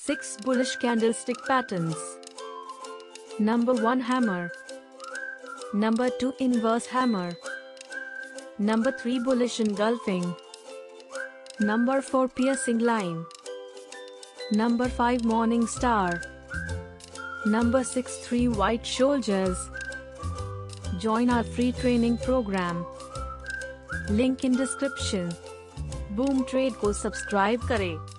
6 bullish candlestick patterns. Number 1 hammer. Number 2 inverse hammer. Number 3 bullish engulfing. Number 4 piercing line. Number 5 morning star. Number 6 3 white shoulders. Join our free training program. Link in description. Boom trade को subscribe करें।